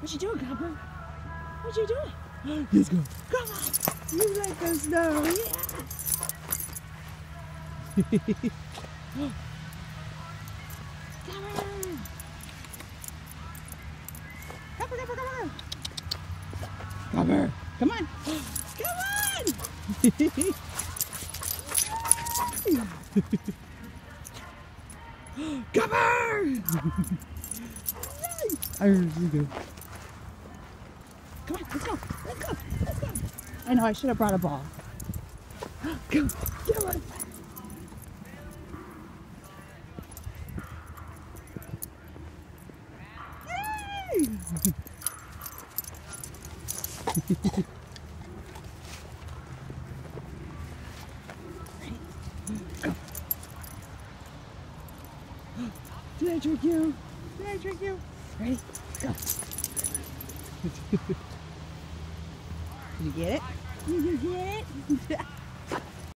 What you doing, Copper? What you doing? Let's go. Come on. You like the snow. Yeah. Come on. Copper, Copper, Copper. Copper. Come on. Come on. Copper. I heard you go. Come on, let's go, let's go, let's go. I know, I should have brought a ball. Come on. Yay! Ready? Go. Did I trick you? Did I trick you? Ready? Go. Did you get it? Did you get it?